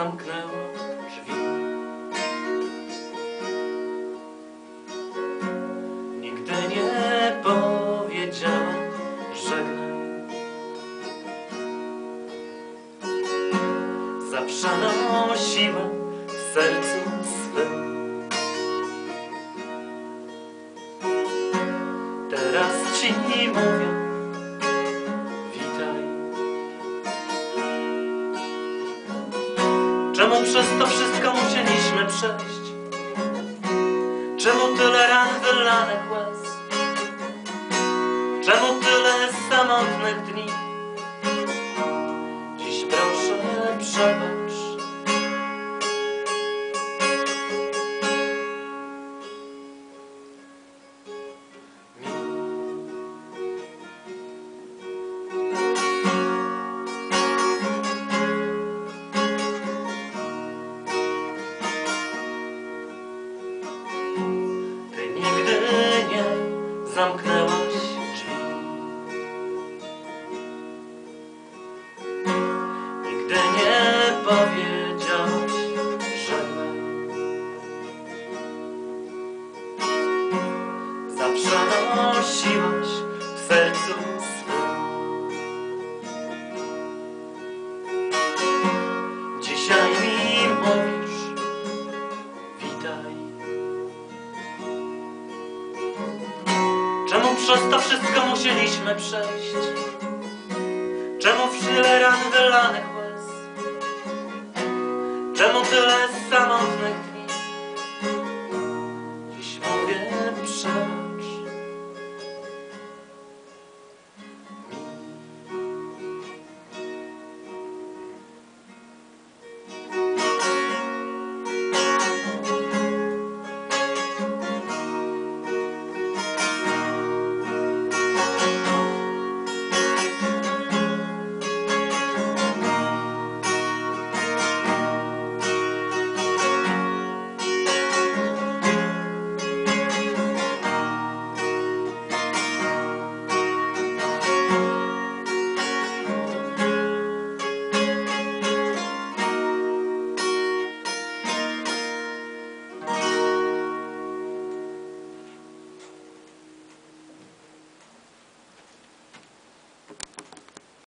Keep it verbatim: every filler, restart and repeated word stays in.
zamknęła drzwi. Nigdy nie powiedziała żegnaj. Zawsze nosiła w sercu swym. Teraz ci mówię, witaj. Czemu przez to wszystko musieliśmy przejść? Czemu tyle ran wylanych łez? Czemu tyle samotnych dni? Dziś proszę przebacz. Zamknęłaś drzwi. Nigdy nie powiedziałaś żegnaj. Zawsze nosiłaś w sercu swym. Dzisiaj mi mówisz, witaj. Czemu przez to wszystko musieliśmy przejść? Czemu w tyle ran wylanych łez? Czemu tyle samotnych dni?